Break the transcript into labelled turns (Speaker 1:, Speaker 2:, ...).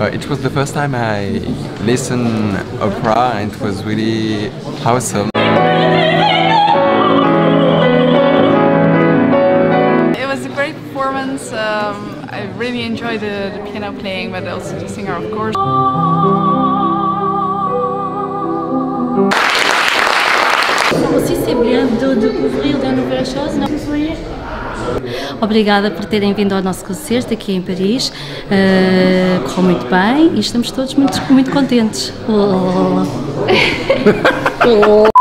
Speaker 1: It was the first time I listened opera and it was really awesome.
Speaker 2: It was a great performance. I really enjoyed the piano playing, but also the singer, of course.
Speaker 3: Aussi c'est bien de découvrir de nouvelles choses. Obrigada por terem vindo ao nosso concerto aqui em Paris. Correu muito bem e estamos todos muito contentes.